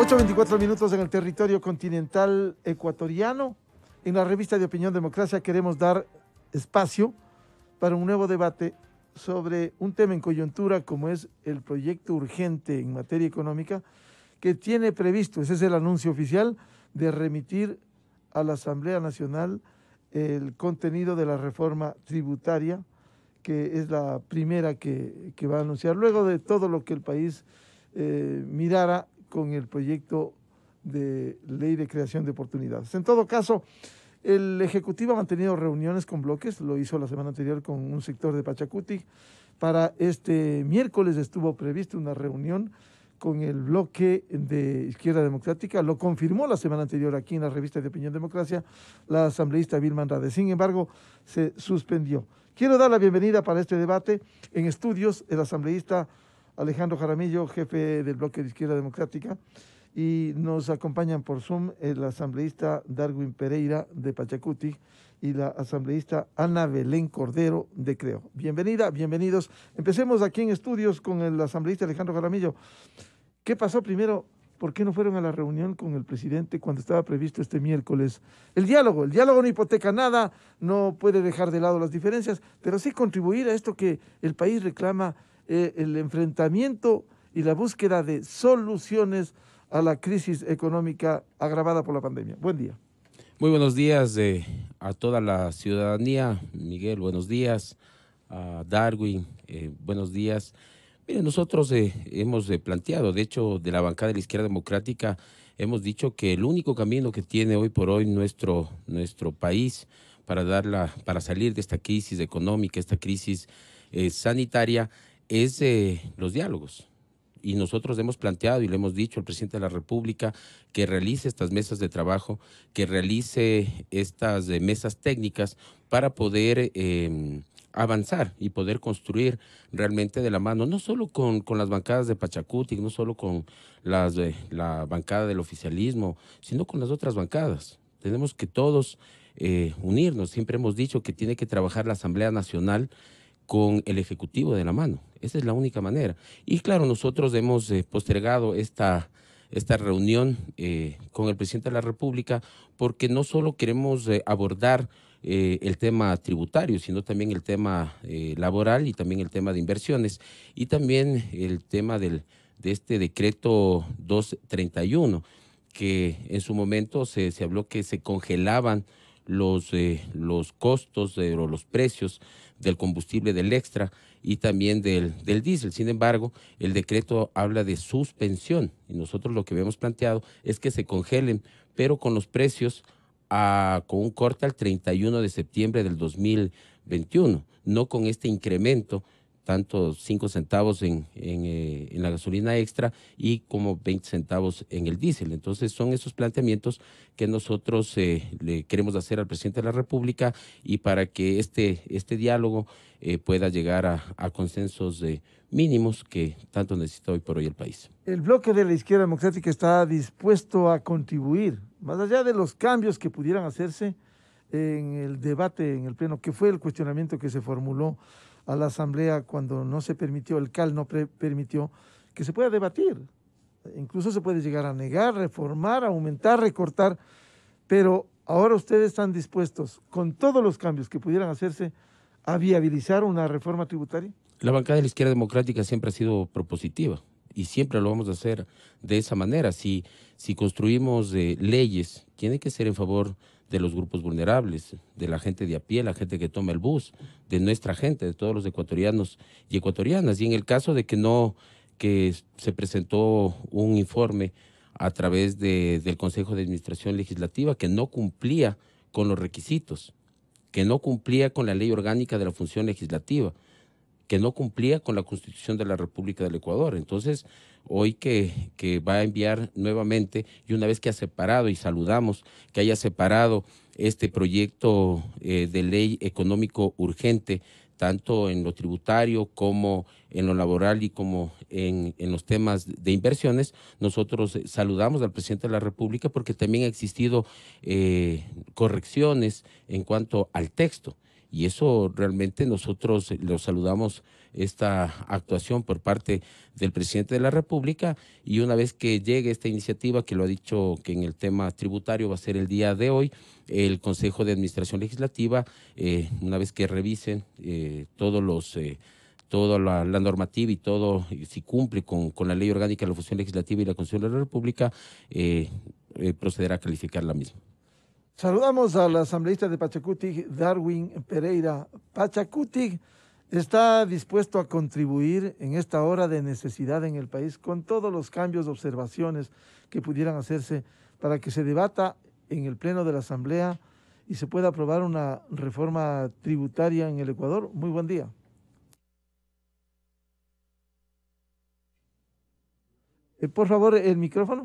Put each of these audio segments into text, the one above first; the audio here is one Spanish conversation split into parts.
8:24 minutos en el territorio continental ecuatoriano. En la revista de Opinión Democracia queremos dar espacio para un nuevo debate sobre un tema en coyuntura como es el proyecto urgente en materia económica que tiene previsto, ese es el anuncio oficial, de remitir a la Asamblea Nacional el contenido de la reforma tributaria, que es la primera que va a anunciar, luego de todo lo que el país mirara con el proyecto de ley de creación de oportunidades. En todo caso, el Ejecutivo ha mantenido reuniones con bloques, lo hizo la semana anterior con un sector de Pachacuti. Para este miércoles estuvo prevista una reunión con el bloque de Izquierda Democrática, lo confirmó la semana anterior aquí en la revista de Opinión Democracia la asambleísta Vilma Andrade. Sin embargo, se suspendió. Quiero dar la bienvenida para este debate en estudios el asambleísta Alejandro Jaramillo, jefe del bloque de Izquierda Democrática, y nos acompañan por Zoom el asambleísta Darwin Pereira de Pachacuti y la asambleísta Ana Belén Cordero de Creo. Bienvenida, bienvenidos. Empecemos aquí en estudios con el asambleísta Alejandro Jaramillo. ¿Qué pasó primero? ¿Por qué no fueron a la reunión con el presidente cuando estaba previsto este miércoles? El diálogo no hipoteca nada, no puede dejar de lado las diferencias, pero sí contribuir a esto que el país reclama, el enfrentamiento y la búsqueda de soluciones a la crisis económica agravada por la pandemia. Buen día. Muy buenos días a toda la ciudadanía. Miguel, buenos días. A Darwin, buenos días. Miren, nosotros hemos planteado, de hecho, de la bancada de la Izquierda Democrática, hemos dicho que el único camino que tiene hoy por hoy nuestro país para salir de esta crisis económica, esta crisis sanitaria, es los diálogos. Y nosotros hemos planteado y le hemos dicho al presidente de la República que realice estas mesas de trabajo, que realice estas mesas técnicas para poder avanzar y poder construir realmente de la mano, no solo con las bancadas de Pachacuti, no solo con la bancada del oficialismo, sino con las otras bancadas. Tenemos que todos unirnos. Siempre hemos dicho que tiene que trabajar la Asamblea Nacional con el Ejecutivo de la mano. Esa es la única manera. Y claro, nosotros hemos postergado esta reunión con el presidente de la República porque no solo queremos abordar el tema tributario, sino también el tema laboral y también el tema de inversiones y también el tema de este decreto 231, que en su momento se habló que se congelaban los costos o los precios del combustible del extra y también del diésel. Sin embargo, el decreto habla de suspensión y nosotros lo que habíamos planteado es que se congelen, pero con los precios con un corte al 31 de septiembre del 2021, no con este incremento, tanto 5 centavos en la gasolina extra y como 20 centavos en el diésel. Entonces son esos planteamientos que nosotros le queremos hacer al presidente de la República y para que este diálogo pueda llegar a consensos mínimos que tanto necesita hoy por hoy el país. El bloque de la Izquierda Democrática está dispuesto a contribuir, más allá de los cambios que pudieran hacerse en el debate en el Pleno, que fue el cuestionamiento que se formuló a la Asamblea cuando no se permitió, el CAL no permitió que se pueda debatir. Incluso se puede llegar a negar, reformar, aumentar, recortar, pero ahora ustedes están dispuestos, con todos los cambios que pudieran hacerse, a viabilizar una reforma tributaria. La bancada de la Izquierda Democrática siempre ha sido propositiva y siempre lo vamos a hacer de esa manera. Si construimos leyes, tiene que ser en favor de los grupos vulnerables, de la gente de a pie, la gente que toma el bus, de nuestra gente, de todos los ecuatorianos y ecuatorianas. Y en el caso de que se presentó un informe a través del Consejo de Administración Legislativa que no cumplía con los requisitos, que no cumplía con la Ley Orgánica de la Función Legislativa, que no cumplía con la Constitución de la República del Ecuador. Entonces, hoy que va a enviar nuevamente, y una vez que ha separado, y saludamos que haya separado este proyecto de ley económico urgente, tanto en lo tributario como en lo laboral y como en los temas de inversiones, nosotros saludamos al presidente de la República porque también ha existido correcciones en cuanto al texto. y eso realmente nosotros lo saludamos, esta actuación por parte del presidente de la República, y una vez que llegue esta iniciativa, que lo ha dicho que en el tema tributario va a ser el día de hoy, el Consejo de Administración Legislativa, una vez que revisen toda la normativa y todo, si cumple con la Ley Orgánica de la Función Legislativa y la Constitución de la República, procederá a calificar la misma. Saludamos al asambleísta de Pachacutic, Darwin Pereira. Pachacutic está dispuesto a contribuir en esta hora de necesidad en el país con todos los cambios, observaciones que pudieran hacerse para que se debata en el Pleno de la Asamblea y se pueda aprobar una reforma tributaria en el Ecuador. Muy buen día. Por favor, el micrófono.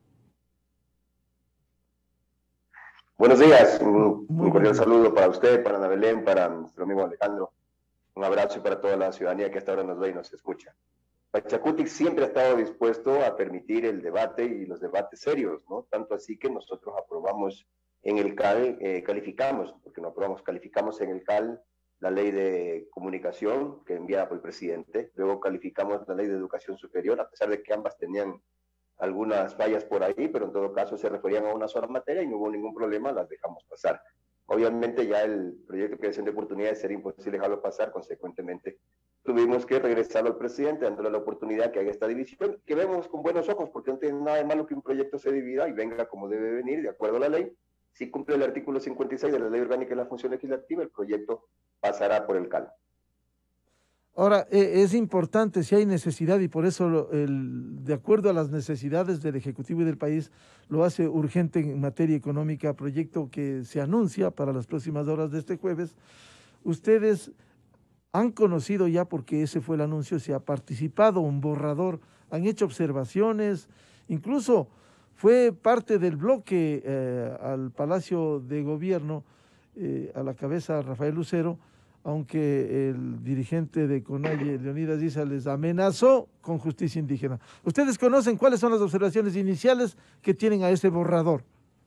Buenos días, un Muy cordial buenos días. saludo para usted, para Ana Belén, para nuestro amigo Alejandro. Un abrazo y para toda la ciudadanía que hasta ahora nos ve y nos escucha. Pachacutic siempre ha estado dispuesto a permitir el debate y los debates serios, ¿no? Tanto así que nosotros aprobamos en el CAL, calificamos, porque no aprobamos, calificamos en el CAL la ley de comunicación que enviada por el presidente, luego calificamos la ley de educación superior, a pesar de que ambas tenían algunas fallas por ahí, pero en todo caso se referían a una sola materia y no hubo ningún problema, las dejamos pasar. Obviamente ya el proyecto de creación de oportunidades sería imposible dejarlo pasar, consecuentemente tuvimos que regresarlo al presidente, dándole la oportunidad que haga esta división, que vemos con buenos ojos, porque no tiene nada de malo que un proyecto se divida y venga como debe venir, de acuerdo a la ley. Si cumple el artículo 56 de la Ley Orgánica de la Función Legislativa, el proyecto pasará por el CAL. Ahora, es importante si hay necesidad y por eso, de acuerdo a las necesidades del Ejecutivo y del país, lo hace urgente en materia económica, proyecto que se anuncia para las próximas horas de este jueves. Ustedes han conocido ya, porque ese fue el anuncio, se ha participado un borrador, han hecho observaciones, incluso fue parte del bloque al Palacio de Gobierno, a la cabeza Rafael Lucero, aunque el dirigente de CONAIE, Leonidas Issa, les amenazó con justicia indígena. ¿Ustedes conocen cuáles son las observaciones iniciales que tienen a ese borrador?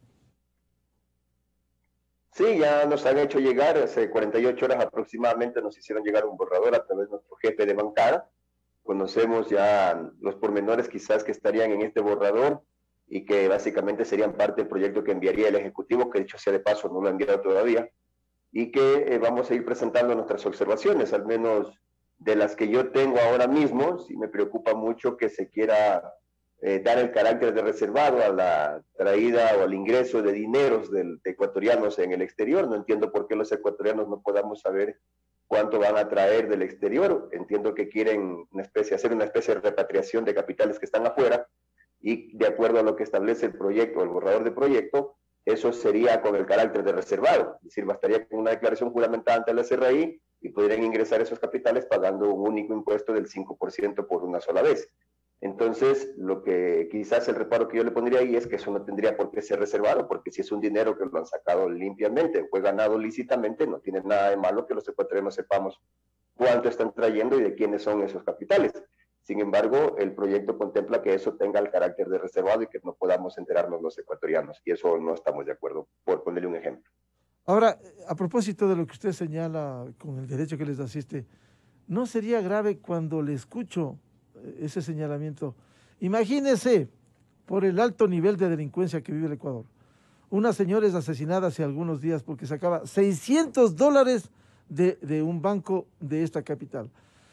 Sí, ya nos han hecho llegar, hace 48 horas aproximadamente nos hicieron llegar un borrador a través de nuestro jefe de bancada. Conocemos ya los pormenores quizás que estarían en este borrador y que básicamente serían parte del proyecto que enviaría el Ejecutivo, que dicho sea de paso no lo ha enviado todavía, y que vamos a ir presentando nuestras observaciones, al menos de las que yo tengo ahora mismo. Sí me preocupa mucho que se quiera dar el carácter de reservado a la traída o al ingreso de dineros de ecuatorianos en el exterior. No entiendo por qué los ecuatorianos no podamos saber cuánto van a traer del exterior. Entiendo que quieren hacer una especie de repatriación de capitales que están afuera, y de acuerdo a lo que establece el proyecto, el borrador de proyecto, eso sería con el carácter de reservado, es decir, bastaría con una declaración juramentada ante la SRI y podrían ingresar esos capitales pagando un único impuesto del 5% por una sola vez. Entonces, lo que quizás el reparo que yo le pondría ahí es que eso no tendría por qué ser reservado, porque si es un dinero que lo han sacado limpiamente, fue ganado lícitamente, no tiene nada de malo que los ecuatorianos sepamos cuánto están trayendo y de quiénes son esos capitales. Sin embargo, el proyecto contempla que eso tenga el carácter de reservado y que no podamos enterarnos los ecuatorianos, y eso no estamos de acuerdo, por ponerle un ejemplo. Ahora, a propósito de lo que usted señala con el derecho que les asiste, ¿no sería grave cuando le escucho ese señalamiento? Imagínese, por el alto nivel de delincuencia que vive el Ecuador, una señora es asesinada hace algunos días porque sacaba $600 de un banco de esta capital.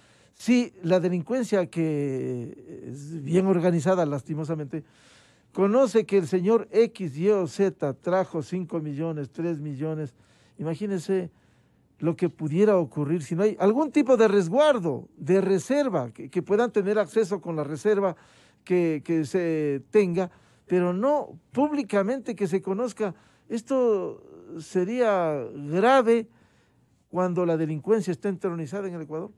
Si la delincuencia, que es bien organizada lastimosamente, conoce que el señor X, Y o Z trajo 5 millones, 3 millones, imagínense lo que pudiera ocurrir si no hay algún tipo de resguardo, de reserva, que puedan tener acceso con la reserva que se tenga, pero no públicamente que se conozca. Esto sería grave cuando la delincuencia está entronizada en el Ecuador.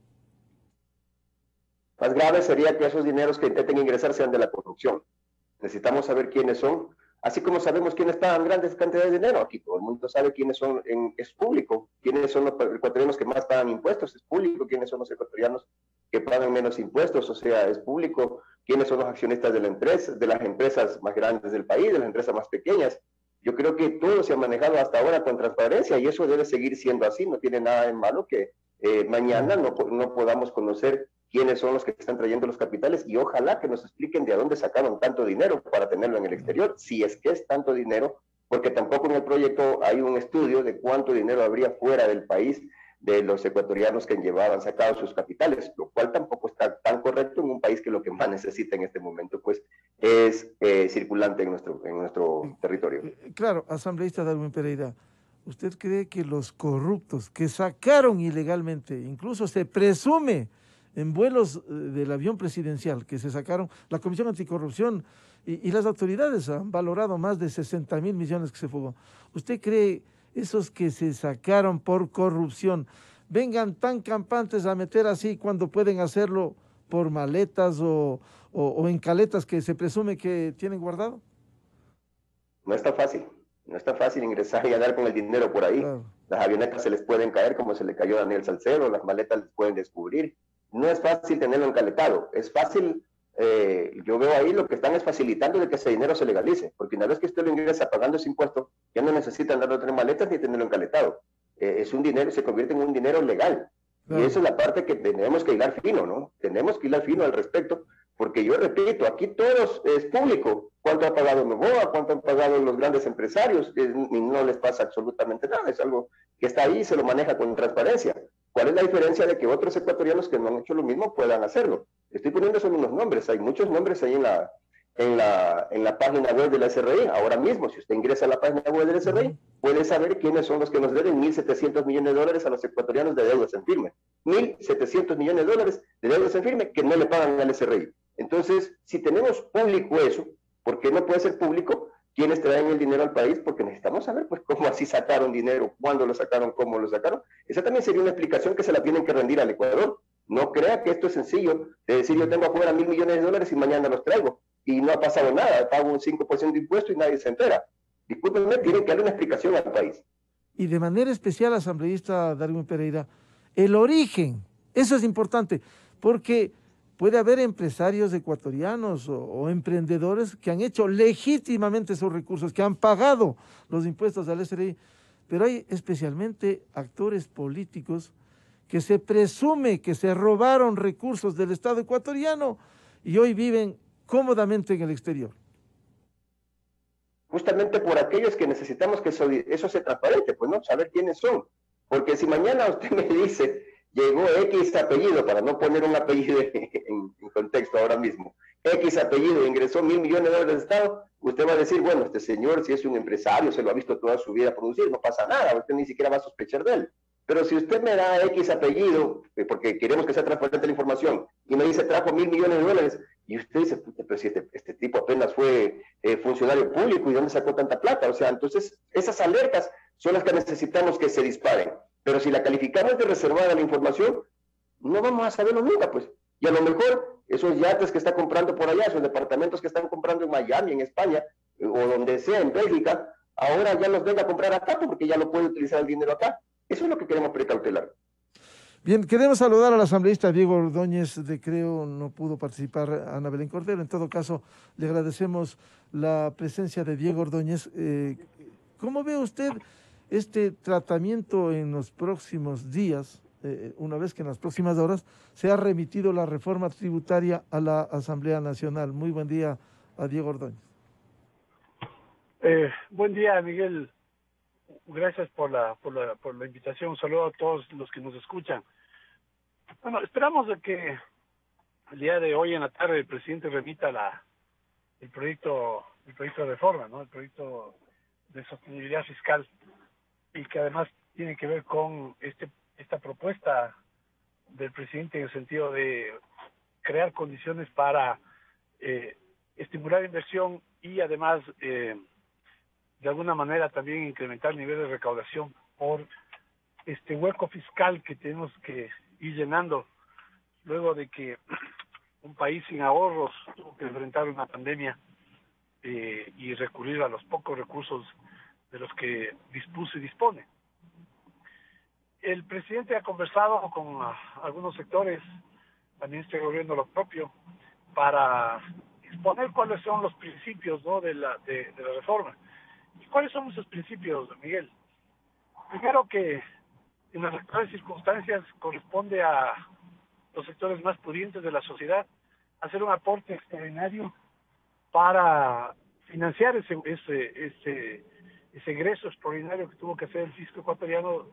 Más grave sería que esos dineros que intenten ingresar sean de la corrupción. Necesitamos saber quiénes son, así como sabemos quiénes pagan grandes cantidades de dinero. Aquí todo el mundo sabe quiénes son, es público, quiénes son los ecuatorianos que más pagan impuestos, es público, quiénes son los ecuatorianos que pagan menos impuestos, o sea, es público quiénes son los accionistas de la empresa, de las empresas más grandes del país, de las empresas más pequeñas. Yo creo que todo se ha manejado hasta ahora con transparencia y eso debe seguir siendo así. No tiene nada de malo que mañana no podamos conocer quiénes son los que están trayendo los capitales y ojalá que nos expliquen de dónde sacaron tanto dinero para tenerlo en el exterior, si es que es tanto dinero, porque tampoco en el proyecto hay un estudio de cuánto dinero habría fuera del país de los ecuatorianos que llevaban sacados sus capitales, lo cual tampoco está tan correcto en un país que lo que más necesita en este momento pues es circulante en nuestro territorio. Claro, asambleísta Darwin Pereira, ¿usted cree que los corruptos que sacaron ilegalmente, incluso se presume en vuelos del avión presidencial que se sacaron, la Comisión Anticorrupción y las autoridades han valorado más de 60.000 millones que se fugó? ¿Usted cree esos que se sacaron por corrupción vengan tan campantes a meter así cuando pueden hacerlo por maletas o en caletas que se presume que tienen guardado? No es tan fácil, no es tan fácil ingresar y andar con el dinero por ahí. Claro. Las avionetas se les pueden caer como se le cayó a Daniel Salcedo, las maletas les pueden descubrir. No es fácil tenerlo encaletado, es fácil, yo veo ahí lo que están es facilitando de que ese dinero se legalice, porque una vez que usted lo ingresa pagando ese impuesto, ya no necesita andar de maletas ni tenerlo encaletado. Es un dinero, se convierte en un dinero legal. Claro. Y esa es la parte que tenemos que hilar fino, ¿no? Tenemos que hilar fino al respecto, porque yo repito, aquí todo es público. ¿Cuánto ha pagado Novoa? ¿Cuánto han pagado los grandes empresarios? Y no les pasa absolutamente nada, es algo que está ahí y se lo maneja con transparencia. ¿Cuál es la diferencia de que otros ecuatorianos que no han hecho lo mismo puedan hacerlo? Estoy poniendo solo unos nombres, hay muchos nombres ahí en la página web de la SRI. Ahora mismo, si usted ingresa a la página web de la SRI, puede saber quiénes son los que nos deben 1.700 millones de dólares a los ecuatorianos de deudas en firme. 1.700 millones de dólares de deudas en firme que no le pagan al SRI. Entonces, si tenemos público eso, ¿por qué no puede ser público quiénes traen el dinero al país? Porque necesitamos saber pues cómo así sacaron dinero, cuándo lo sacaron, cómo lo sacaron. Esa también sería una explicación que se la tienen que rendir al Ecuador. No crea que esto es sencillo de decir yo tengo afuera 1.000 millones de dólares y mañana los traigo y no ha pasado nada, pago un 5% de impuesto y nadie se entera. Discúlpenme, tienen que darle una explicación al país. Y de manera especial, asambleísta Darwin Pereira, el origen, eso es importante, porque puede haber empresarios ecuatorianos o emprendedores que han hecho legítimamente esos recursos, que han pagado los impuestos al SRI, pero hay especialmente actores políticos que se presume que se robaron recursos del Estado ecuatoriano y hoy viven cómodamente en el exterior. Justamente por aquellos que necesitamos que eso sea transparente, pues no, saber quiénes son. Porque si mañana usted me dice, llegó X apellido, para no poner un apellido en contexto ahora mismo, X apellido ingresó 1.000 millones de dólares de Estado, usted va a decir, bueno, este señor si es un empresario, se lo ha visto toda su vida producir, no pasa nada, usted ni siquiera va a sospechar de él. Pero si usted me da X apellido, porque queremos que sea transparente la información, y me dice, trajo 1.000 millones de dólares, y usted dice, pero si este tipo apenas fue funcionario público, ¿y dónde sacó tanta plata? O sea, entonces, esas alertas son las que necesitamos que se disparen. Pero si la calificamos de reservada la información, no vamos a saberlo nunca, pues. Y a lo mejor esos yates que está comprando por allá, esos departamentos que están comprando en Miami, en España, o donde sea, en Bélgica, ahora ya los venga a comprar acá porque ya lo puede utilizar el dinero acá. Eso es lo que queremos precautelar. Bien, queremos saludar al asambleísta Diego Ordóñez de Creo, no pudo participar Ana Belén Cordero. En todo caso, le agradecemos la presencia de Diego Ordóñez. ¿Cómo ve usted este tratamiento en los próximos días, una vez que en las próximas horas se ha remitido la reforma tributaria a la Asamblea Nacional? Muy buen día a Diego Ordóñez. Buen día, Miguel. Gracias por la invitación. Un saludo a todos los que nos escuchan. Bueno, esperamos de que el día de hoy en la tarde el presidente remita el proyecto de reforma, ¿no? El proyecto de sostenibilidad fiscal, y que además tiene que ver con esta propuesta del presidente en el sentido de crear condiciones para estimular inversión y además de alguna manera también incrementar el nivel de recaudación por este hueco fiscal que tenemos que ir llenando luego de que un país sin ahorros tuvo que enfrentar una pandemia y recurrir a los pocos recursos de los que dispuso y dispone. El presidente ha conversado con algunos sectores, también está gobierno lo propio, para exponer cuáles son los principios, ¿no?, de la reforma. ¿Y cuáles son esos principios, Miguel? Primero, que en las actuales circunstancias corresponde a los sectores más pudientes de la sociedad hacer un aporte extraordinario para financiar ese egreso extraordinario que tuvo que hacer el fisco ecuatoriano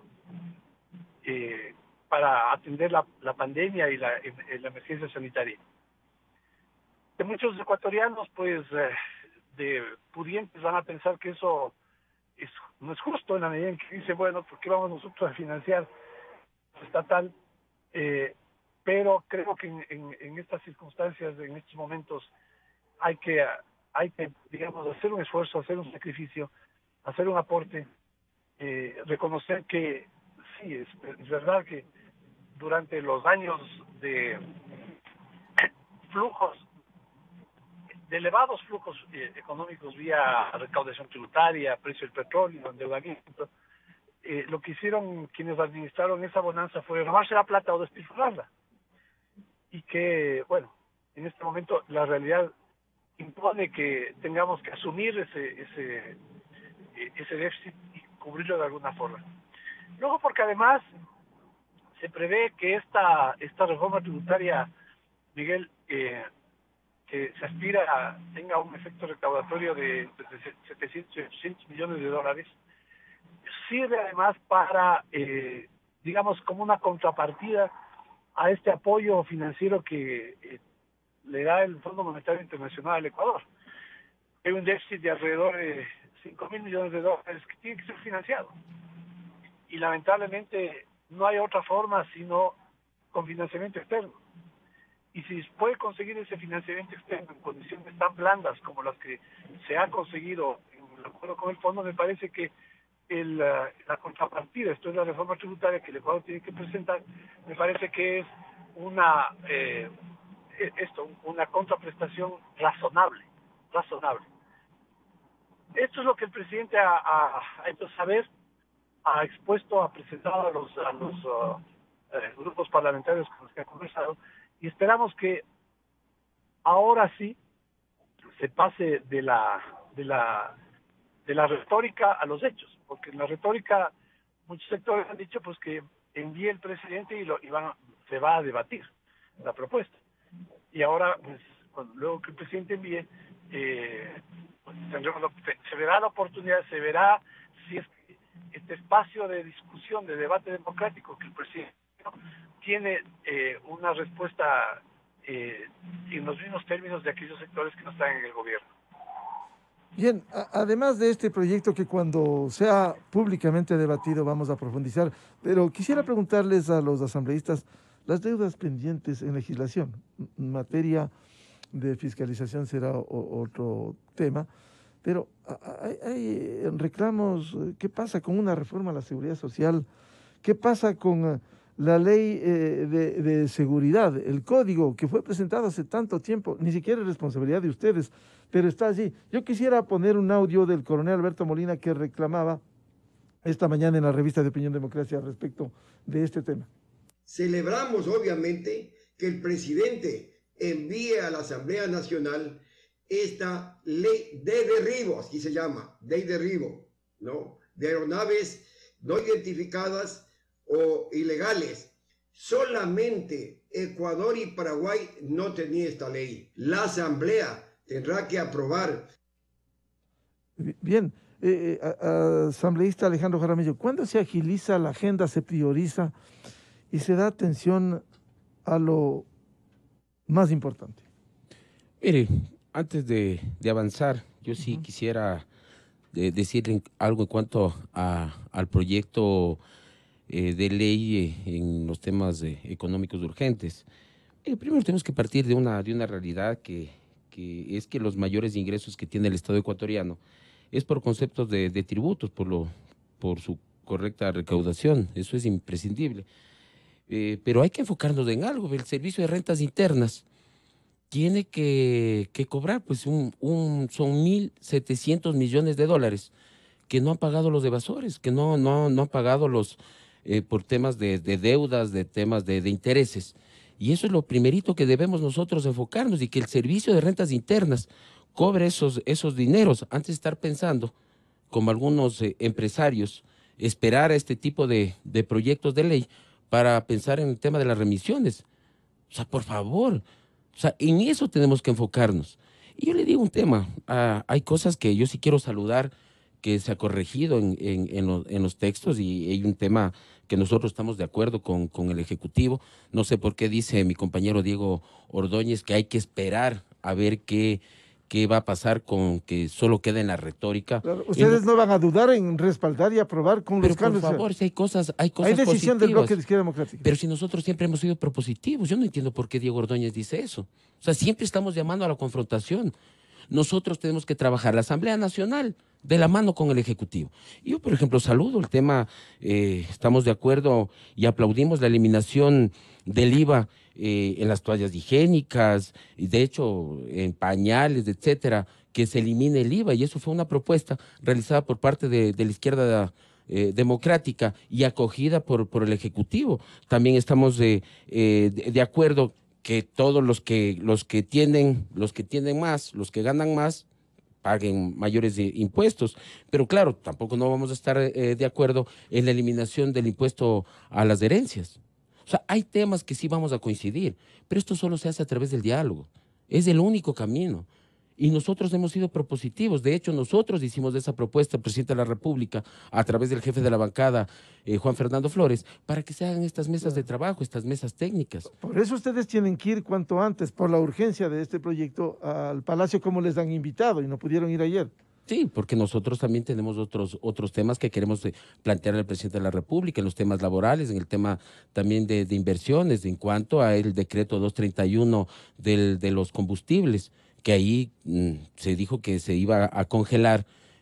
para atender la pandemia y la emergencia sanitaria. De muchos ecuatorianos, pues, de pudientes, van a pensar que eso no es justo, en la medida en que dice, bueno, ¿por qué vamos nosotros a financiar estatal? Pero creo que en estas circunstancias, en estos momentos, hay que, digamos, hacer un esfuerzo, hacer un sacrificio, hacer un aporte, reconocer que sí, es verdad que durante los años de flujos, de elevados flujos económicos vía recaudación tributaria, precio del petróleo, endeudamiento, lo que hicieron quienes administraron esa bonanza fue robarse la plata o despilfarrarla. Y que, bueno, en este momento la realidad impone que tengamos que asumir ese déficit y cubrirlo de alguna forma. Luego, porque además se prevé que esta reforma tributaria, Miguel, que se aspira tenga un efecto recaudatorio de 700, 800 millones de dólares, sirve además para, digamos, como una contrapartida a este apoyo financiero que le da el Fondo Monetario Internacional al Ecuador. Hay un déficit de alrededor de 5.000 millones de dólares que tiene que ser financiado. Y lamentablemente no hay otra forma sino con financiamiento externo. Y si puede conseguir ese financiamiento externo en condiciones tan blandas como las que se ha conseguido en el acuerdo con el fondo, me parece que la contrapartida, esto es la reforma tributaria que el Ecuador tiene que presentar, me parece que es una contraprestación razonable. Esto es lo que el presidente ha hecho saber, ha expuesto, ha presentado a los grupos parlamentarios con los que ha conversado, y esperamos que ahora sí se pase de la retórica a los hechos, porque en la retórica muchos sectores han dicho pues que envíe el presidente y se va a debatir la propuesta. Y ahora, pues, luego que el presidente envíe, pues, se verá la oportunidad, se verá si es que este espacio de discusión, de debate democrático que el presidente tiene una respuesta en los mismos términos de aquellos sectores que no están en el gobierno. Bien, además de este proyecto que cuando sea públicamente debatido vamos a profundizar, pero quisiera preguntarles a los asambleístas las deudas pendientes en legislación. En materia de fiscalización será otro tema, pero hay reclamos. ¿Qué pasa con una reforma a la seguridad social? ¿Qué pasa con la ley de seguridad, el código que fue presentado hace tanto tiempo? Ni siquiera es responsabilidad de ustedes, pero está allí. Yo quisiera poner un audio del coronel Alberto Molina que reclamaba esta mañana en la revista de Opinión Democracia respecto de este tema. Celebramos, obviamente, que el presidente envíe a la Asamblea Nacional esta ley de derribo, así se llama, ley de derribo, ¿no?, de aeronaves no identificadas o ilegales. Solamente Ecuador y Paraguay no tenían esta ley. La Asamblea tendrá que aprobar. Bien, asambleísta Alejandro Jaramillo, ¿cuándo se agiliza la agenda, se prioriza y se da atención a lo más importante? Mire, antes de avanzar, yo sí quisiera decir algo en cuanto al proyecto de ley en los temas económicos urgentes. Primero tenemos que partir de una realidad que es que los mayores ingresos que tiene el Estado ecuatoriano es por conceptos de tributos, por su correcta recaudación. Eso es imprescindible. Pero hay que enfocarnos en algo. El Servicio de Rentas Internas tiene que cobrar, pues son 1.700 millones de dólares que no han pagado los evasores, que no han pagado por temas de deudas, de temas de intereses. Y eso es lo primerito que debemos nosotros enfocarnos, y que el Servicio de Rentas Internas cobre esos dineros antes de estar pensando como algunos empresarios, esperar a este tipo de proyectos de ley para pensar en el tema de las remisiones. O sea, por favor, o sea, en eso tenemos que enfocarnos. Y yo le digo un tema, hay cosas que yo sí quiero saludar que se ha corregido en los textos y hay un tema que nosotros estamos de acuerdo con el Ejecutivo. No sé por qué dice mi compañero Diego Ordóñez que hay que esperar a ver qué va a pasar con que solo quede en la retórica. Claro, ustedes no van a dudar en respaldar y aprobar con Pero los cambios. por favor, si hay cosas Hay decisión positivas. del bloque de Izquierda Democrática. Pero si nosotros siempre hemos sido propositivos, yo no entiendo por qué Diego Ordóñez dice eso. O sea, siempre estamos llamando a la confrontación. Nosotros tenemos que trabajar la Asamblea Nacional de la mano con el Ejecutivo. Yo, por ejemplo, saludo el tema, estamos de acuerdo y aplaudimos la eliminación del IVA en las toallas higiénicas, y de hecho en pañales, etcétera, que se elimine el IVA, y eso fue una propuesta realizada por parte de la izquierda democrática y acogida por el Ejecutivo. También estamos de acuerdo que todos los que tienen más, los que ganan más, paguen mayores impuestos. Pero claro, tampoco no vamos a estar de acuerdo en la eliminación del impuesto a las herencias. O sea, hay temas que sí vamos a coincidir, pero esto solo se hace a través del diálogo. Es el único camino. Y nosotros hemos sido propositivos. De hecho, nosotros hicimos esa propuesta al presidente de la República a través del jefe de la bancada, Juan Fernando Flores, para que se hagan estas mesas de trabajo, estas mesas técnicas. Por eso ustedes tienen que ir cuanto antes, por la urgencia de este proyecto, al Palacio como les han invitado y no pudieron ir ayer. Sí, porque nosotros también tenemos otros temas que queremos plantear al presidente de la República, en los temas laborales, en el tema también de inversiones, en cuanto a el decreto 231 de los combustibles, que ahí se dijo que se iba a congelar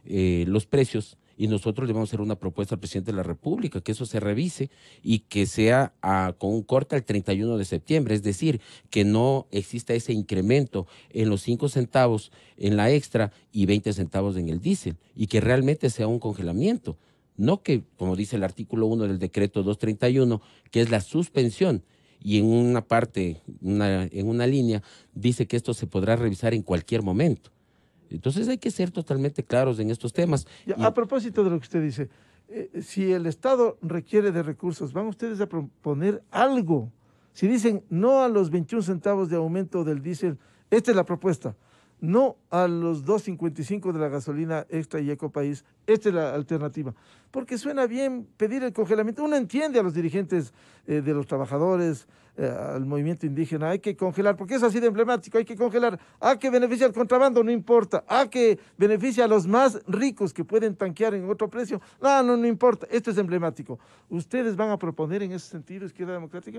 los precios, y nosotros le vamos a hacer una propuesta al presidente de la República, que eso se revise y que sea con un corte al 31 de septiembre, es decir, que no exista ese incremento en los 5 centavos en la extra y 20 centavos en el diésel, y que realmente sea un congelamiento, no que, como dice el artículo 1 del decreto 231, que es la suspensión, y en una parte, en una línea, dice que esto se podrá revisar en cualquier momento. Entonces hay que ser totalmente claros en estos temas. A propósito de lo que usted dice, si el Estado requiere de recursos, ¿van ustedes a proponer algo? Si dicen no a los 21 centavos de aumento del diésel, esta es la propuesta. No a los 2.55 de la gasolina extra y Ecopaís, esta es la alternativa. Porque suena bien pedir el congelamiento. Uno entiende a los dirigentes de los trabajadores, al movimiento indígena, hay que congelar, porque es así de emblemático, hay que congelar. A que beneficia al contrabando, no importa. A que beneficia a los más ricos que pueden tanquear en otro precio, no importa. Esto es emblemático. ¿Ustedes van a proponer en ese sentido, Izquierda Democrática?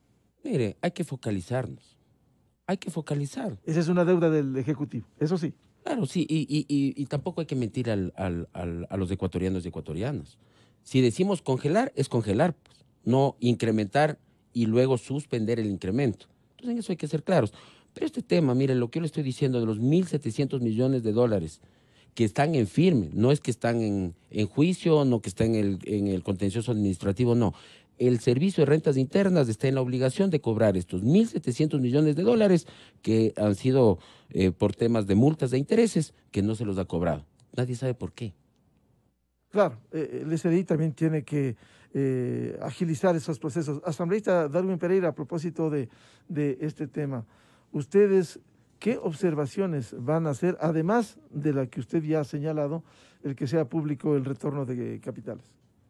Mire, hay que focalizarnos. Hay que focalizar. Esa es una deuda del Ejecutivo, eso sí. Claro, sí, y tampoco hay que mentir a los ecuatorianos y ecuatorianas. Si decimos congelar, es congelar, pues, no incrementar y luego suspender el incremento. Entonces en eso hay que ser claros. Pero este tema, mire, lo que yo le estoy diciendo de los 1.700 millones de dólares que están en firme, no es que están en juicio, no que están en el contencioso administrativo, no. El Servicio de Rentas Internas está en la obligación de cobrar estos 1.700 millones de dólares que han sido por temas de multas de intereses que no se los ha cobrado. Nadie sabe por qué. Claro, el SDI también tiene que agilizar esos procesos. Asambleísta Darwin Pereira, a propósito de este tema, ¿ustedes qué observaciones van a hacer, además de la que usted ya ha señalado, el que sea público el retorno de capitales?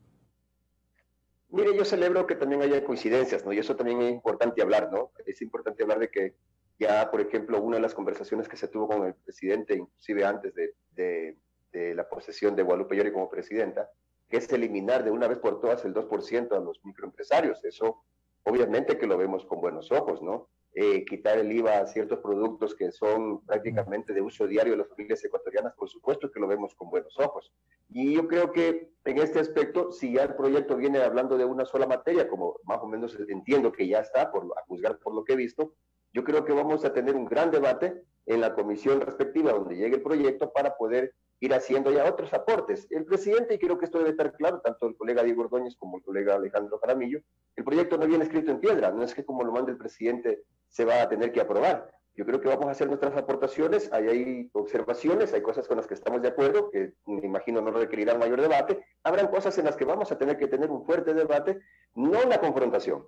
Mire, yo celebro que también haya coincidencias, ¿no? Y eso también es importante hablar, ¿no? Es importante hablar de que ya, por ejemplo, una de las conversaciones que se tuvo con el presidente, inclusive antes de la posesión de Guadalupe Llori como presidenta, que es eliminar de una vez por todas el 2% a los microempresarios. Eso, obviamente que lo vemos con buenos ojos, ¿no? Quitar el IVA a ciertos productos que son prácticamente de uso diario de las familias ecuatorianas, por supuesto que lo vemos con buenos ojos. Y yo creo que en este aspecto, si ya el proyecto viene hablando de una sola materia, como más o menos entiendo que ya está, a juzgar por lo que he visto, yo creo que vamos a tener un gran debate en la comisión respectiva donde llegue el proyecto para poder ir haciendo ya otros aportes. El presidente, y creo que esto debe estar claro, tanto el colega Diego Ordóñez como el colega Alejandro Jaramillo, el proyecto no viene escrito en piedra, no es que como lo manda el presidente se va a tener que aprobar. Yo creo que vamos a hacer nuestras aportaciones, hay observaciones, hay cosas con las que estamos de acuerdo, que me imagino no requerirán mayor debate, habrán cosas en las que vamos a tener que tener un fuerte debate, no una confrontación,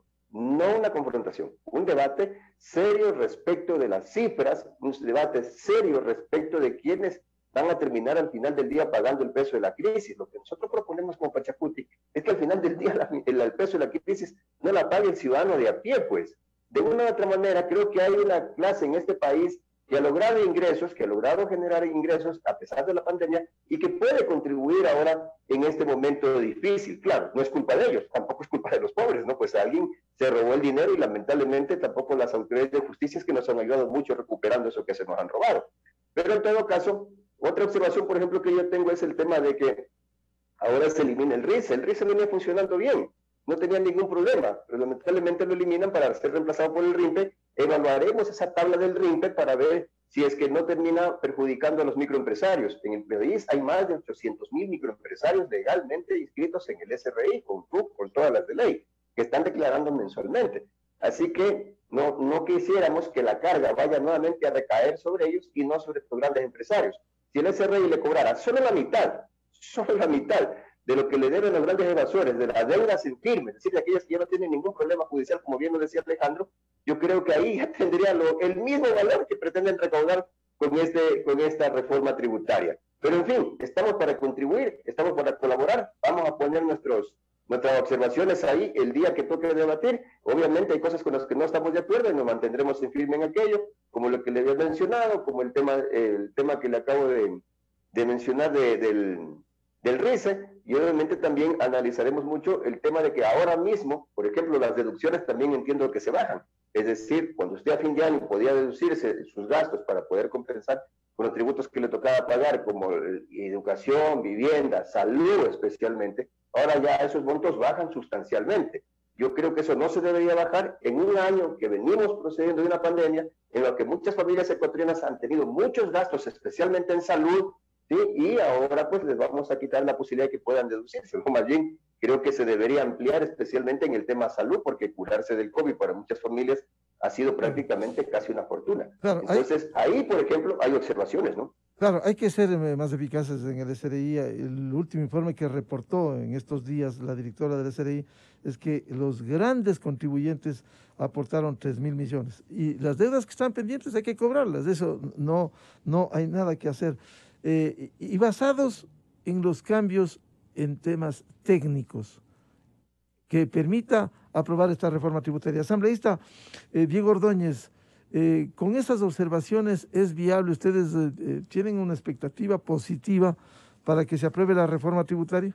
un debate serio respecto de las cifras, un debate serio respecto de quiénes van a terminar al final del día pagando el peso de la crisis. Lo que nosotros proponemos como Pachacuti es que al final del día el peso de la crisis no la pague el ciudadano de a pie, pues. De una u otra manera, creo que hay una clase en este país que ha logrado ingresos, que ha logrado generar ingresos a pesar de la pandemia y que puede contribuir ahora en este momento difícil. Claro, no es culpa de ellos, tampoco es culpa de los pobres, ¿no? Pues alguien se robó el dinero y lamentablemente tampoco las autoridades de justicia es que nos han ayudado mucho recuperando eso que se nos han robado. Pero en todo caso, otra observación, por ejemplo, que yo tengo es el tema de que ahora se elimina el RISE. El RISE venía funcionando bien, no tenía ningún problema, pero lamentablemente lo eliminan para ser reemplazado por el RIMPE. Evaluaremos esa tabla del RIMPE para ver si es que no termina perjudicando a los microempresarios. En el país hay más de 800,000 microempresarios legalmente inscritos en el SRI, con RUC, con todas las de ley, que están declarando mensualmente. Así que no quisiéramos que la carga vaya nuevamente a recaer sobre ellos y no sobre los grandes empresarios. Si el SRI le cobrara solo la mitad de lo que le deben los grandes evasores, de las deudas en firme, es decir, de aquellas que ya no tienen ningún problema judicial, como bien lo decía Alejandro, yo creo que ahí ya tendría el mismo valor que pretenden recaudar con esta reforma tributaria. Pero en fin, estamos para contribuir, estamos para colaborar, vamos a poner nuestras observaciones ahí el día que toque debatir. Obviamente hay cosas con las que no estamos de acuerdo y nos mantendremos en firme en aquello, como lo que le había mencionado, como el tema que le acabo de mencionar del RISE, y obviamente también analizaremos mucho el tema de que ahora mismo, por ejemplo, las deducciones también entiendo que se bajan. Es decir, cuando usted a fin de año podía deducirse sus gastos para poder compensar con los tributos que le tocaba pagar, como educación, vivienda, salud especialmente, ahora ya esos montos bajan sustancialmente. Yo creo que eso no se debería bajar en un año que venimos procediendo de una pandemia en la que muchas familias ecuatorianas han tenido muchos gastos, especialmente en salud, ¿sí? Y ahora pues les vamos a quitar la posibilidad de que puedan deducirse. O más bien, creo que se debería ampliar especialmente en el tema salud, porque curarse del COVID para muchas familias ha sido prácticamente casi una fortuna. Claro, entonces, ahí, por ejemplo, hay observaciones, ¿no? Claro, hay que ser más eficaces en el SRI. El último informe que reportó en estos días la directora del SRI es que los grandes contribuyentes aportaron 3,000 millones. Y las deudas que están pendientes hay que cobrarlas. Eso no hay nada que hacer. Y basados en los cambios en temas técnicos que permita aprobar esta reforma tributaria. Asambleísta Diego Ordóñez, con esas observaciones, ¿es viable? ¿Ustedes tienen una expectativa positiva para que se apruebe la reforma tributaria?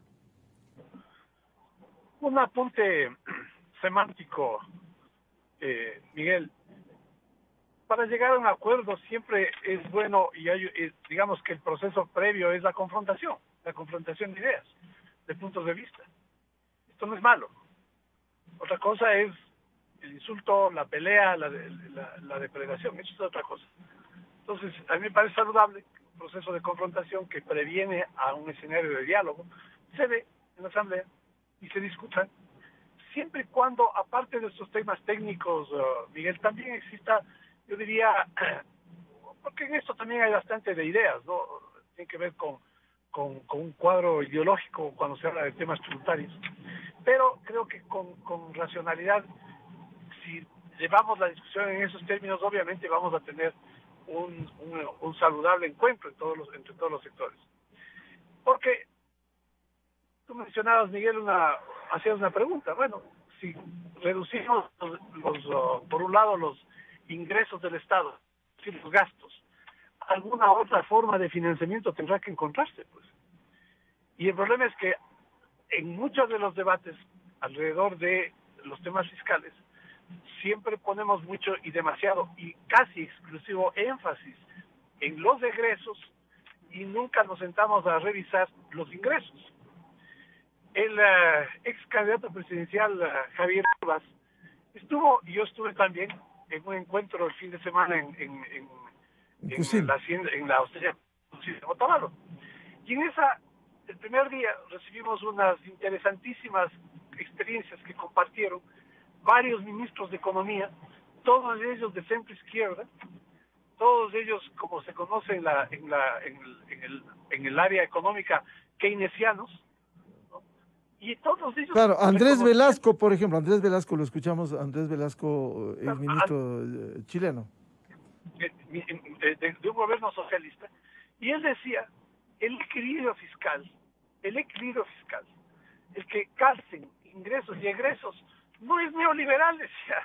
Un apunte semántico, Miguel. Para llegar a un acuerdo siempre es bueno, y digamos que el proceso previo es la confrontación de ideas, de puntos de vista. Esto no es malo. Otra cosa es el insulto, la pelea, la depredación. Eso es otra cosa. Entonces, a mí me parece saludable un proceso de confrontación que previene a un escenario de diálogo, se ve en la Asamblea y se discutan, siempre y cuando, aparte de estos temas técnicos, Miguel, también exista, yo diría, porque en esto también hay bastante de ideas, ¿no? Tiene que ver con un cuadro ideológico cuando se habla de temas tributarios. Pero creo que con racionalidad, si llevamos la discusión en esos términos, obviamente vamos a tener un saludable encuentro entre todos los sectores. Porque tú mencionabas, Miguel, hacías una pregunta. Bueno, si reducimos por un lado los ingresos del Estado, es decir, los gastos, alguna otra forma de financiamiento tendrá que encontrarse, pues. Y el problema es que en muchos de los debates alrededor de los temas fiscales siempre ponemos mucho y demasiado y casi exclusivo énfasis en los egresos y nunca nos sentamos a revisar los ingresos. El ex candidato presidencial Javier Rivas estuvo, y yo estuve también en un encuentro el fin de semana en la hostería de Otavalo. Y el primer día recibimos unas interesantísimas experiencias que compartieron varios ministros de Economía, todos ellos de centro izquierda, todos ellos, como se conoce en el área económica, keynesianos, ¿no? Y todos ellos... Claro, Andrés Velasco, por ejemplo, Andrés Velasco, lo escuchamos, Andrés Velasco, Claro, exministro chileno. de un gobierno socialista, y él decía, el equilibrio fiscal, el que calcen ingresos y egresos, no es neoliberal, decía,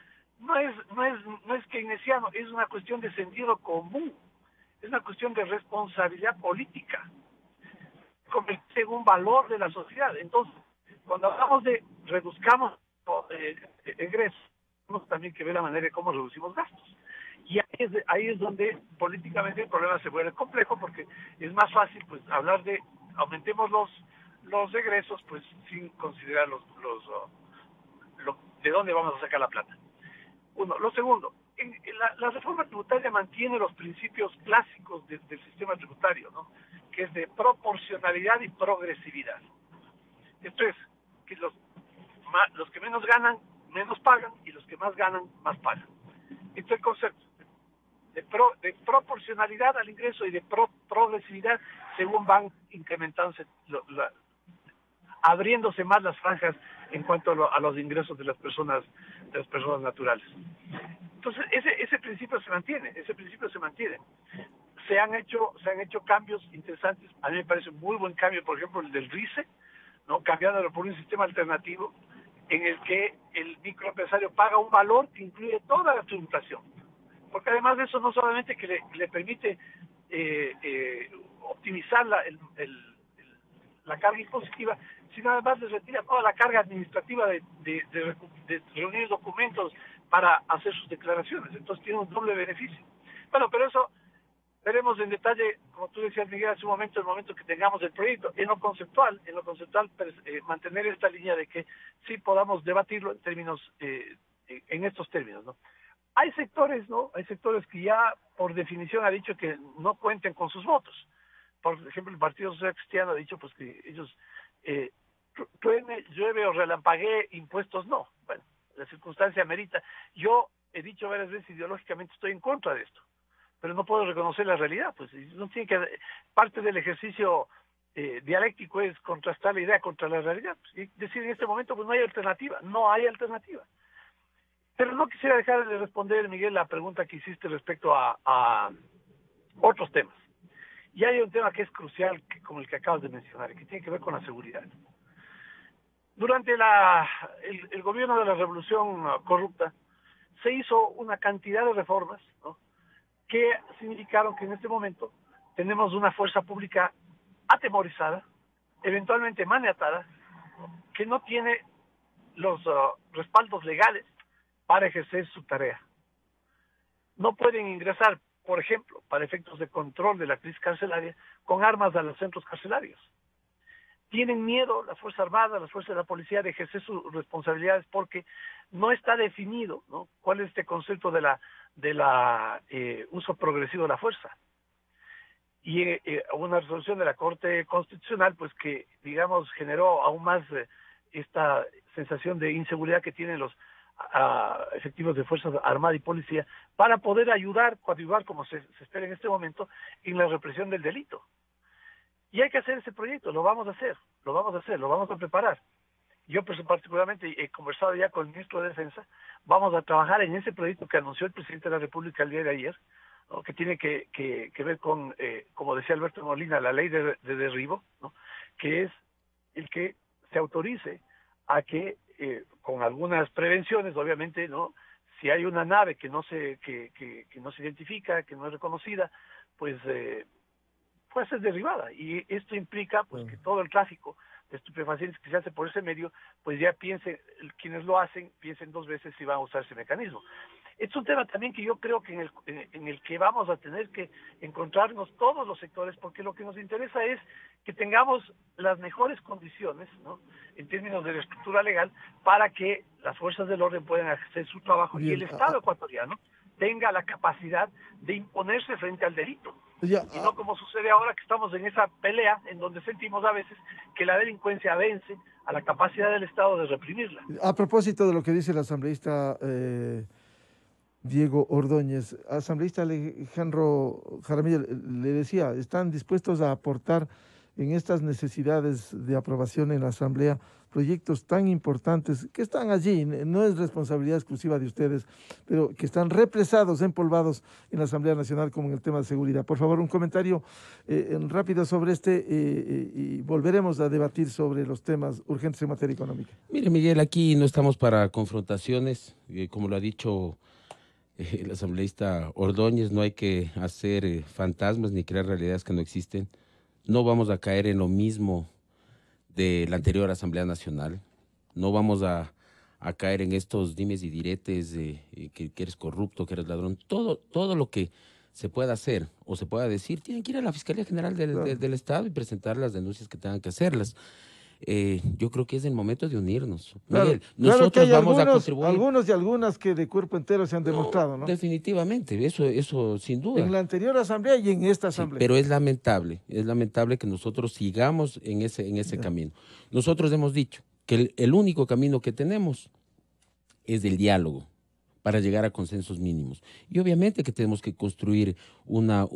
no es keynesiano, es una cuestión de sentido común, es una cuestión de responsabilidad política, convertirse en un valor de la sociedad. Entonces, cuando hablamos de reduzcamos egresos, tenemos también que ver la manera de cómo reducimos gastos. Y ahí es donde políticamente el problema se vuelve complejo, porque es más fácil pues hablar de aumentemos los egresos pues sin considerar de dónde vamos a sacar la plata. Uno. Lo segundo, la reforma tributaria mantiene los principios clásicos del sistema tributario, ¿no? Que es de proporcionalidad y progresividad. Esto es, que los que menos ganan, menos pagan, y los que más ganan, más pagan. Este es el concepto de proporcionalidad al ingreso y de progresividad según van incrementándose, abriéndose más las franjas en cuanto a los ingresos de las personas naturales. Entonces ese principio se mantiene, se han hecho cambios interesantes. A mí me parece un muy buen cambio, por ejemplo, el del RICE, ¿no? Cambiándolo por un sistema alternativo en el que el microempresario paga un valor que incluye toda la tributación, porque además de eso no solamente que le permite optimizar la carga impositiva, sino además les retira toda la carga administrativa de reunir documentos para hacer sus declaraciones. Entonces tiene un doble beneficio. Bueno, pero eso veremos en detalle, como tú decías, Miguel, hace un momento, el momento que tengamos el proyecto. En lo conceptual, mantener esta línea de que sí podamos debatirlo en términos, en estos términos, ¿no? Hay sectores, ¿no? Hay sectores que ya, por definición, ha dicho que no cuenten con sus votos. Por ejemplo, el Partido Social Cristiano ha dicho pues que ellos, truene, llueve o relampaguee, impuestos no. Bueno, la circunstancia amerita. Yo he dicho varias veces, ideológicamente estoy en contra de esto, pero no puedo reconocer la realidad. Pues no tiene que, parte del ejercicio dialéctico es contrastar la idea contra la realidad. Y decir en este momento, pues no hay alternativa. Pero no quisiera dejar de responder, Miguel, la pregunta que hiciste respecto a otros temas. Y hay un tema que es crucial, como el que acabas de mencionar, y que tiene que ver con la seguridad. Durante el gobierno de la revolución corrupta, se hizo una cantidad de reformas, ¿no?, que significaron que en este momento tenemos una fuerza pública atemorizada, eventualmente maniatada, que no tiene los respaldos legales para ejercer su tarea. No pueden ingresar, por ejemplo, para efectos de control de la crisis carcelaria, con armas a los centros carcelarios. Tienen miedo las Fuerzas Armadas, las Fuerzas de la Policía, de ejercer sus responsabilidades porque no está definido, ¿no?, cuál es este concepto de la uso progresivo de la fuerza. Y una resolución de la Corte Constitucional, pues que, digamos, generó aún más esta sensación de inseguridad que tienen los efectivos de Fuerzas Armadas y Policía para poder coadyuvar, como se espera en este momento, en la represión del delito. Y hay que hacer ese proyecto, lo vamos a preparar. Yo particularmente he conversado ya con el ministro de Defensa, vamos a trabajar en ese proyecto que anunció el presidente de la República el día de ayer, ¿no?, que tiene que ver con, como decía Alberto Molina, la ley de derribo, ¿no?, que es el que se autorice a que, con algunas prevenciones, obviamente, ¿no?, si hay una nave que no se identifica, que no es reconocida, pues puede ser derribada. Y esto implica pues que todo el tráfico de estupefacientes que se hace por ese medio, pues ya quienes lo hacen, piensen dos veces si van a usar ese mecanismo. Es un tema también que yo creo que en el que vamos a tener que encontrarnos todos los sectores, porque lo que nos interesa es que tengamos las mejores condiciones, ¿no?, en términos de la estructura legal, para que las fuerzas del orden puedan hacer su trabajo. Bien, y el Estado ecuatoriano tenga la capacidad de imponerse frente al delito. Y no como sucede ahora, que estamos en esa pelea en donde sentimos a veces que la delincuencia vence a la capacidad del Estado de reprimirla. A propósito de lo que dice el asambleísta Diego Ordóñez. Asambleísta Alejandro Jaramillo le decía, ¿están dispuestos a aportar en estas necesidades de aprobación en la Asamblea proyectos tan importantes que están allí? No es responsabilidad exclusiva de ustedes, pero que están represados, empolvados en la Asamblea Nacional, como en el tema de seguridad. Por favor, un comentario rápido sobre y volveremos a debatir sobre los temas urgentes en materia económica. Mire, Miguel, aquí no estamos para confrontaciones, como lo ha dicho el asambleísta Ordóñez, no hay que hacer fantasmas ni crear realidades que no existen. No vamos a caer en lo mismo de la anterior Asamblea Nacional. No vamos a caer en estos dimes y diretes de que eres corrupto, que eres ladrón. Todo lo que se pueda hacer o se pueda decir, tienen que ir a la Fiscalía General del Estado y presentar las denuncias que tengan que hacerlas. Yo creo que es el momento de unirnos. Claro, Miguel, nosotros claro que vamos a contribuir. Algunos y algunas que de cuerpo entero se han demostrado, ¿no? Definitivamente, eso sin duda. En la anterior asamblea y en esta asamblea. Sí, pero es lamentable que nosotros sigamos en ese camino. Nosotros hemos dicho que el único camino que tenemos es el diálogo para llegar a consensos mínimos. Y obviamente que tenemos que construir una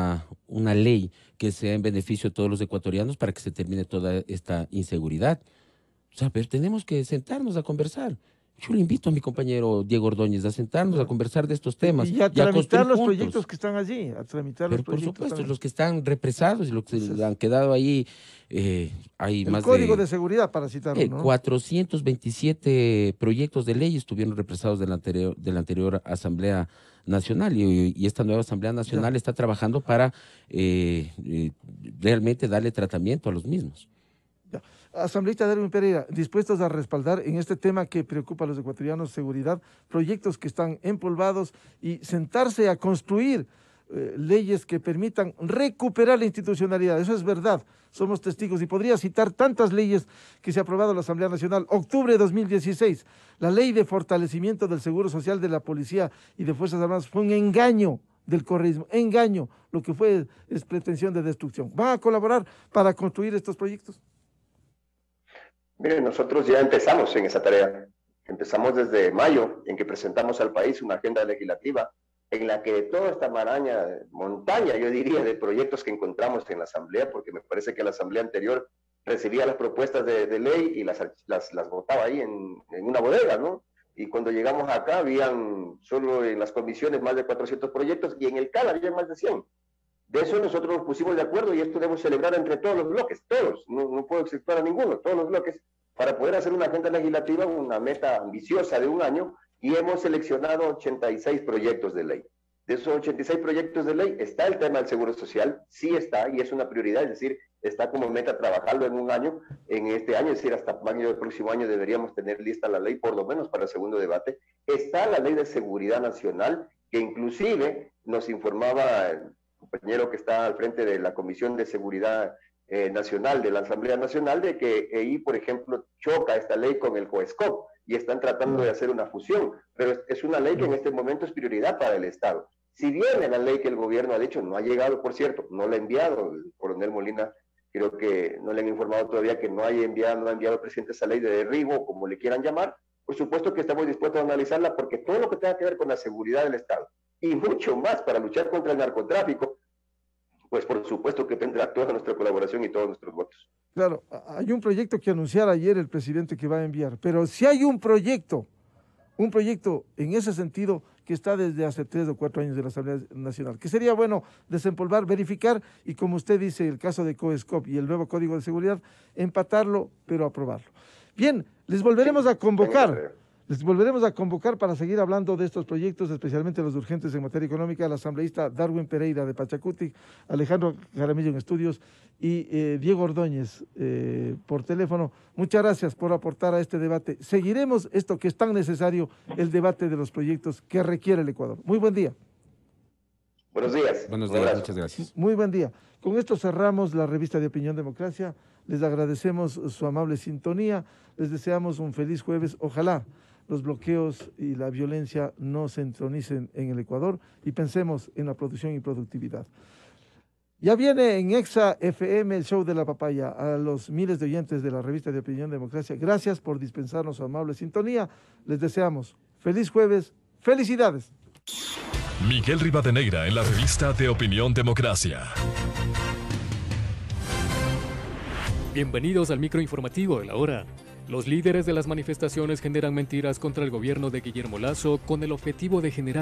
ley que sea en beneficio de todos los ecuatorianos para que se termine toda esta inseguridad. O sea, pero tenemos que sentarnos a conversar. Yo le invito a mi compañero Diego Ordóñez a sentarnos a conversar de estos temas. Y a tramitar los proyectos que están allí, Pero por supuesto, los que están represados y los que han quedado ahí, hay más de... El Código de Seguridad, para citarlo, ¿no? 427 proyectos de ley estuvieron represados de la anterior Asamblea Nacional y esta nueva Asamblea Nacional está trabajando para realmente darle tratamiento a los mismos. Asambleísta Darwin Pereira, dispuestos a respaldar en este tema que preocupa a los ecuatorianos, seguridad, proyectos que están empolvados y sentarse a construir leyes que permitan recuperar la institucionalidad. Eso es verdad, somos testigos y podría citar tantas leyes que se ha aprobado en la Asamblea Nacional. Octubre de 2016, la ley de fortalecimiento del Seguro Social de la Policía y de Fuerzas Armadas fue un engaño del correísmo, engaño, lo que fue es pretensión de destrucción. ¿Van a colaborar para construir estos proyectos? Miren, nosotros ya empezamos en esa tarea. Empezamos desde mayo, en que presentamos al país una agenda legislativa en la que toda esta montaña, yo diría, de proyectos que encontramos en la Asamblea, porque me parece que la Asamblea anterior recibía las propuestas de ley y las votaba ahí en una bodega, ¿no? Y cuando llegamos acá, habían solo en las comisiones más de 400 proyectos y en el CAL había más de 100. De eso nosotros nos pusimos de acuerdo y esto debemos celebrar entre todos los bloques, todos, no puedo exceptuar a ninguno, todos los bloques, para poder hacer una agenda legislativa, una meta ambiciosa de un año, y hemos seleccionado 86 proyectos de ley. De esos 86 proyectos de ley está el tema del Seguro Social, sí está, y es una prioridad, es decir, está como meta trabajarlo en un año, en este año, es decir, hasta mayo del próximo año deberíamos tener lista la ley, por lo menos para el segundo debate. Está la Ley de Seguridad Nacional, que inclusive nos informaba el compañero que está al frente de la Comisión de Seguridad Nacional de la Asamblea Nacional, de que ahí, por ejemplo, choca esta ley con el COESCOP y están tratando de hacer una fusión, pero es una ley que en este momento es prioridad para el Estado. Si bien la ley que el gobierno ha dicho, no ha llegado, por cierto, no la ha enviado, el coronel Molina creo que no le han informado todavía que no ha enviado al presidente esa ley de derribo, como le quieran llamar, por supuesto que estamos dispuestos a analizarla porque todo lo que tenga que ver con la seguridad del Estado y mucho más para luchar contra el narcotráfico, pues por supuesto que tendrá toda nuestra colaboración y todos nuestros votos. Claro, hay un proyecto que anunciara ayer el presidente que va a enviar, pero si hay un proyecto en ese sentido que está desde hace 3 o 4 años de la Asamblea Nacional, que sería bueno desempolvar, verificar y, como usted dice, el caso de COESCOP y el nuevo Código de Seguridad, empatarlo, pero aprobarlo. Bien, les volveremos a convocar. Les volveremos a convocar para seguir hablando de estos proyectos, especialmente los urgentes en materia económica, al asambleísta Darwin Pereira de Pachacuti, Alejandro Jaramillo en estudios y Diego Ordóñez por teléfono. Muchas gracias por aportar a este debate. Seguiremos esto que es tan necesario, el debate de los proyectos que requiere el Ecuador. Muy buen día. Buenos días. Buenos días, muchas gracias. Muy buen día. Con esto cerramos la revista de Opinión Democracia. Les agradecemos su amable sintonía. Les deseamos un feliz jueves. Ojalá los bloqueos y la violencia no se entronicen en el Ecuador y pensemos en la producción y productividad. Ya viene en Exa FM el show de la papaya. A los miles de oyentes de la revista de Opinión Democracia, gracias por dispensarnos su amable sintonía. Les deseamos feliz jueves. ¡Felicidades! Miguel Rivadeneira en la revista de Opinión Democracia. Bienvenidos al microinformativo de la hora. Los líderes de las manifestaciones generan mentiras contra el gobierno de Guillermo Lasso con el objetivo de generar